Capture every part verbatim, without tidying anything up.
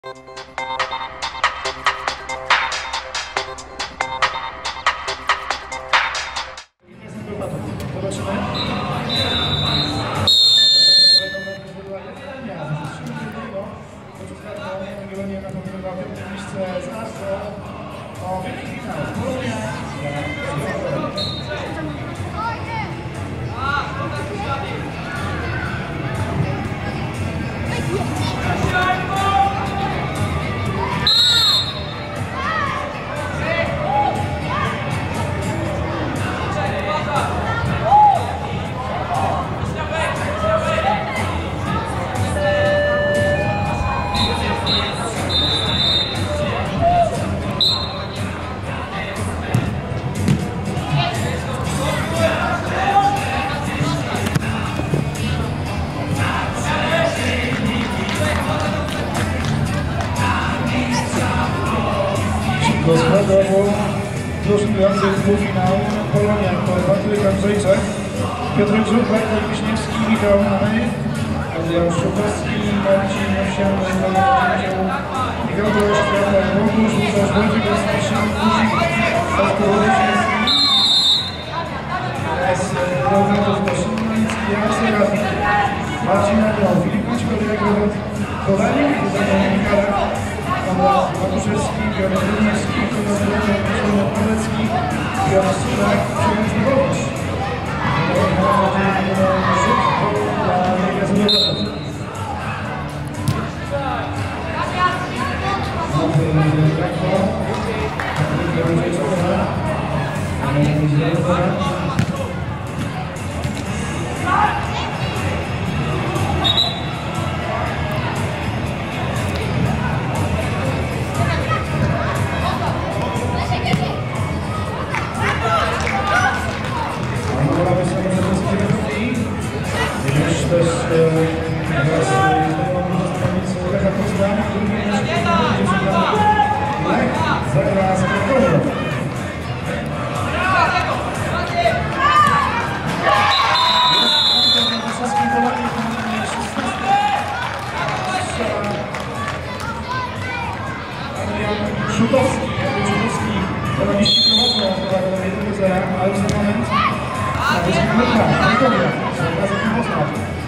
Do składowo doszukujących półfinał Polonia to Patryk Andrzejczak, Piotr Grzuk, Bartek Wiśniewski, Michał Manej, Adrian Szukowski, Marcin Owsiany, Michał Dorosz, Piotr Bogusz, Łukasz Wojciech Ostaszyn, Guzik, Oskar Łodysiński, oraz Ronaldo Staszynnicki, Jan Serafik, Marcin Adron, Filip Maćkowiak, Robert Kowalik, Daniel Michalak, Konrad Matuszewski, Piotr Brudniewski, Konrad Brudniewski, Konrad Polecki, Piotr Sudak, Przemysł Dwowicz. Rzut dla Liga Złotego. Szukowski, Szukowski, poloniści prowadzą do jednego zera, ale za moment na wysokim metrach, Antonia, z okazji mocno.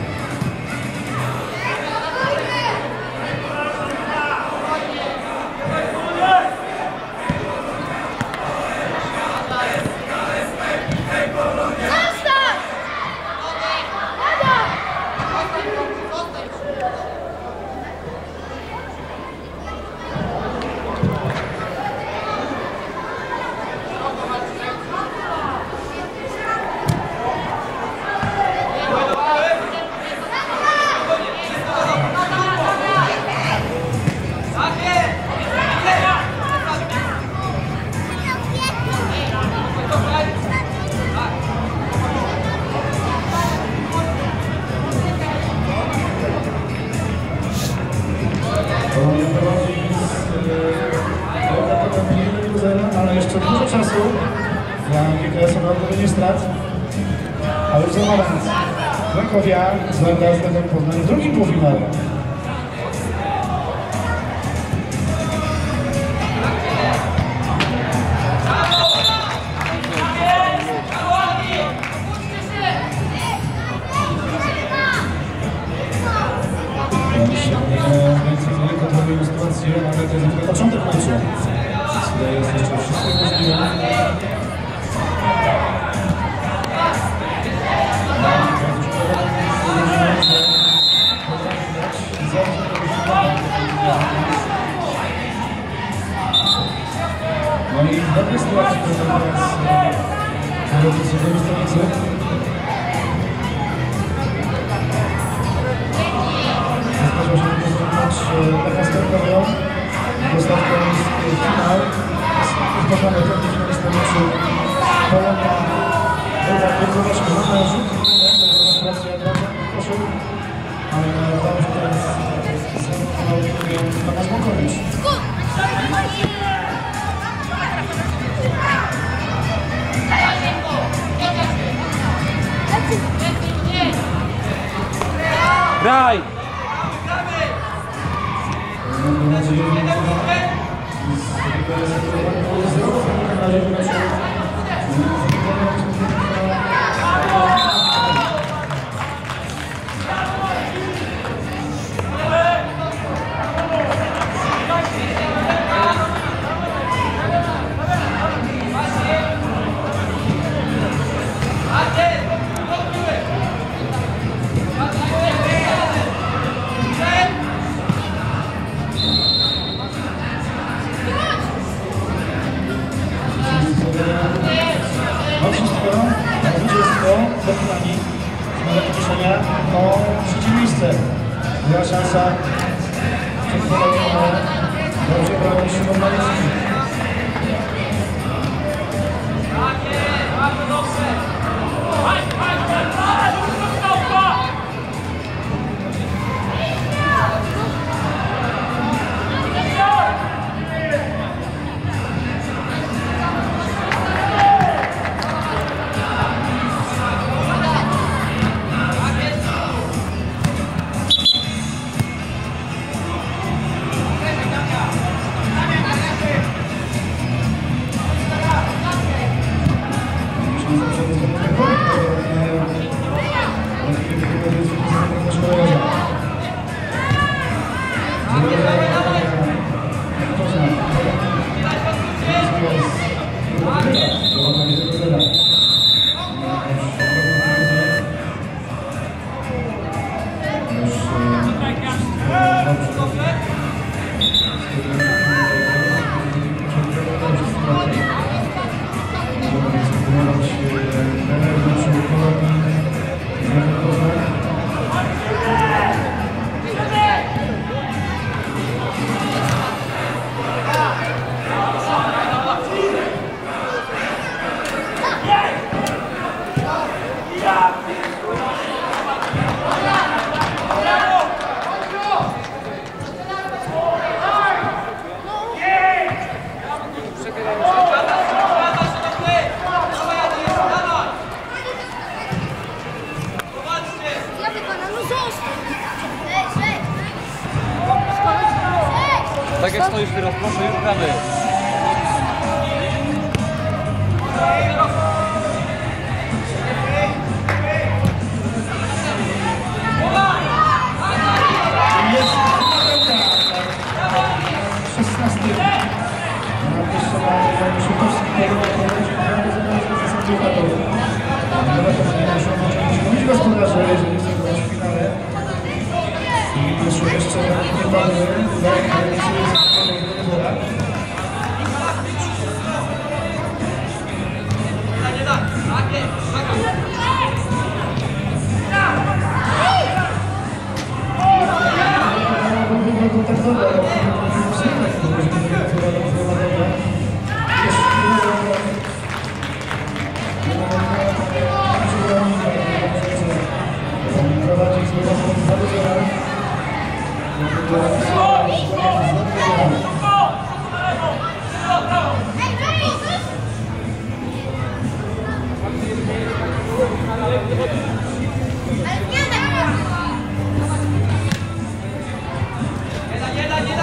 Ale jeszcze dużo czasu dla G K S-u na odnowienie strat, ale już za moment Krakowia zlega z Legiem Poznań w drugim półfinale. Kontrolujemy sytuację, ale to jest tylko początek meczu. Tutaj jest jeszcze wszystko możliwe. No i w dobrej sytuacji to teraz zawodnicy z stolicy. Zdarzył się ten mecz Lecha z Krakowią. Dostawką jest finał. Rozpoczynamy pewnie finalistę meczu Polonia. Dobra, bardzo ważny na rzut. Demonstracja Adriana Koszul. Ale udało się teraz Tomasz Bąkowicz. Graj! nadzieję, że na razie wreszcie była szansa przeprowadzona, dobrze brał Szymon Malicki. Tak jak stoisz teraz, proszę, już gramy. Jest szesnasty. Na wystrzelanie Szukowskiego mówić gospodarze, jeżeli chcą grać w finale. I jeszcze jeszcze nie padły, tak, Nie da, nie da!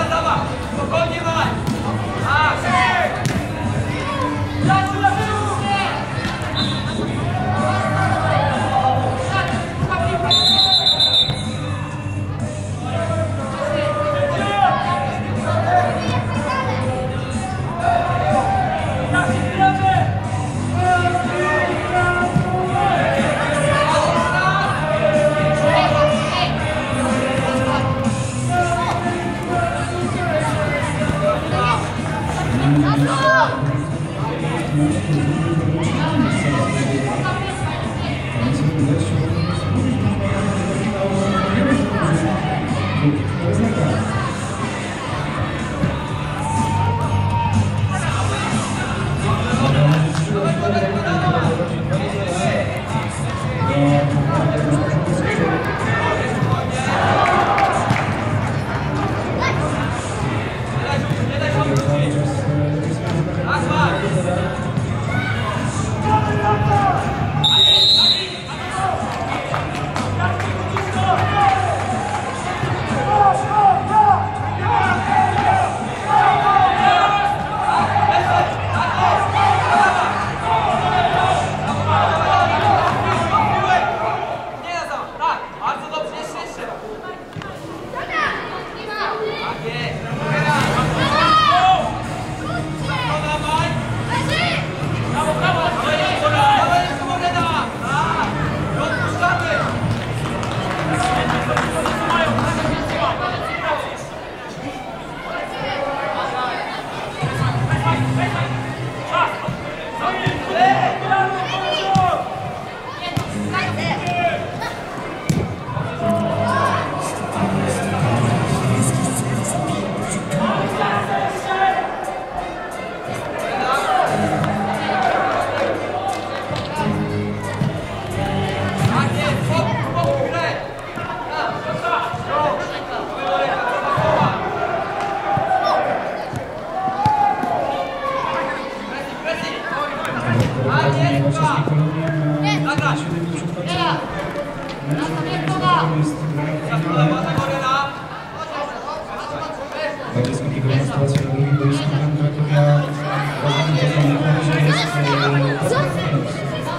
Bardzo skomplikowana sytuacja na drugim boisku. Krakowa rozwiązana na razie jest minus.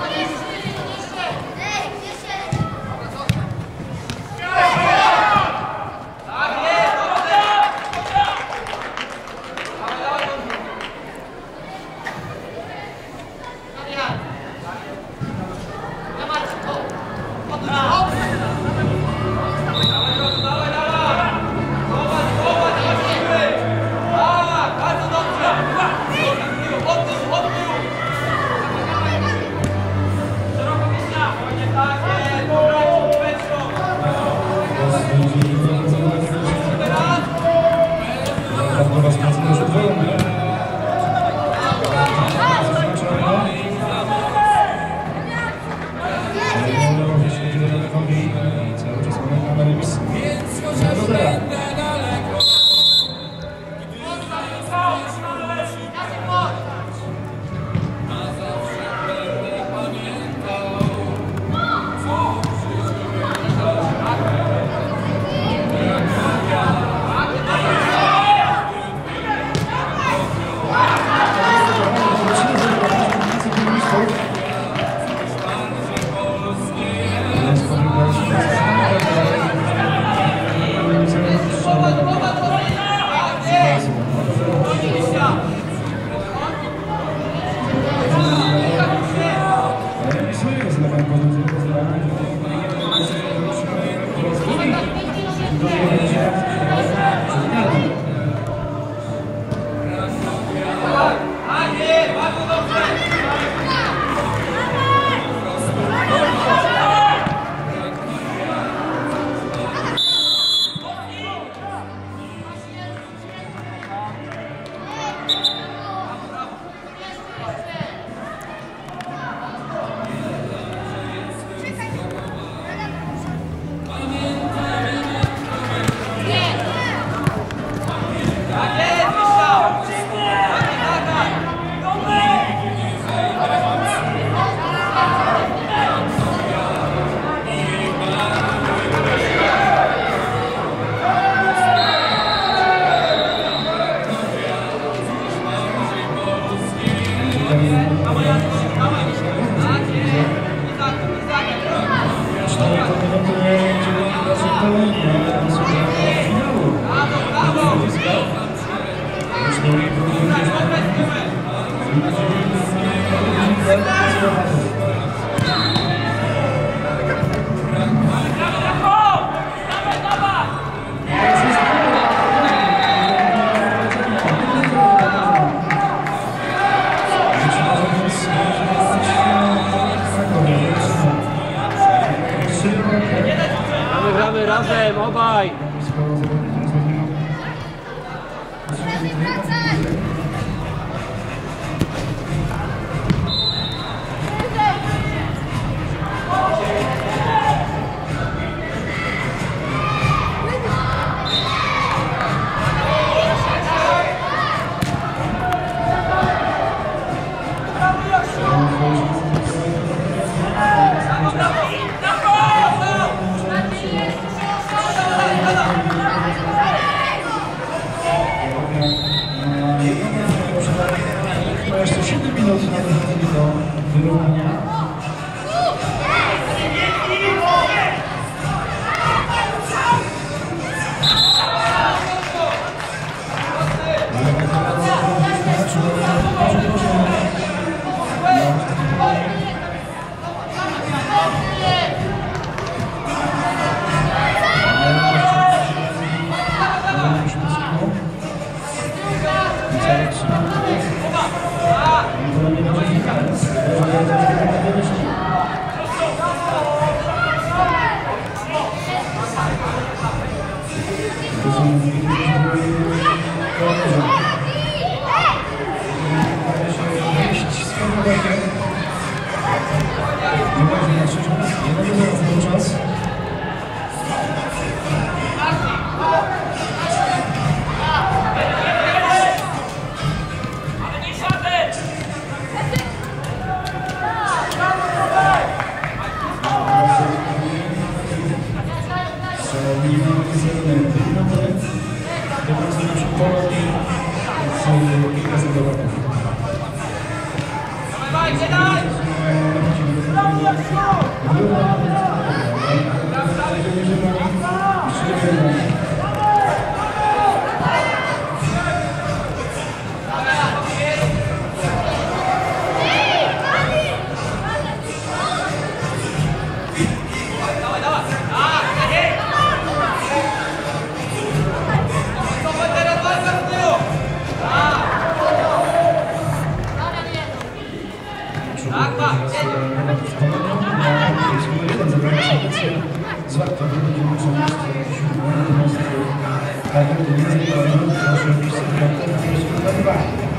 Gramy razem, obaj! Jeszcze siedem minut na dochodzenie do wyrównania. Thank you. Polonii z kilka zawodów. Dawaj, dawaj! Zwarte będzie muszą mieć siódmą, natomiast tak jak to między innymi proszę opisać dwa.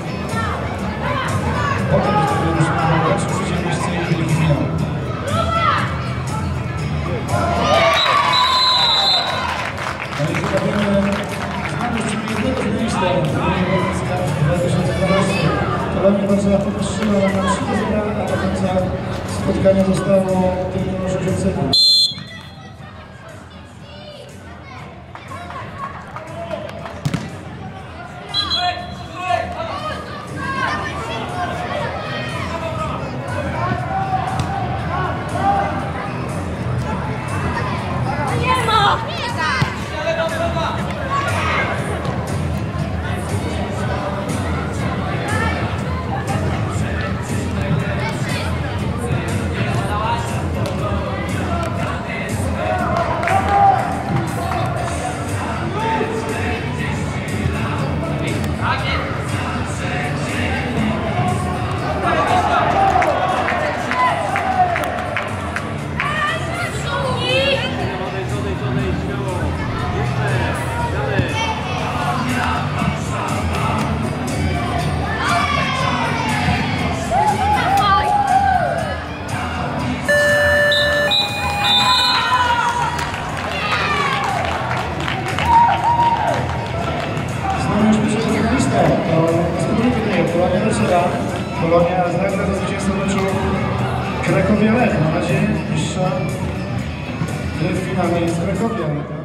Potem wtedy musimy wybrać przeciwieństwo i wielki finał. No i zobaczymy, znamy jeszcze jednego finalista w dwa tysiące dwunastym. Polonia Warszawa podwyższyła na trzy do zera, a do końca spotkania zostało tylko sześć sekund. Polonia zagra za zwycięstwo meczu Krakowia Lech. Na razie niższa w finale jest Krakowia.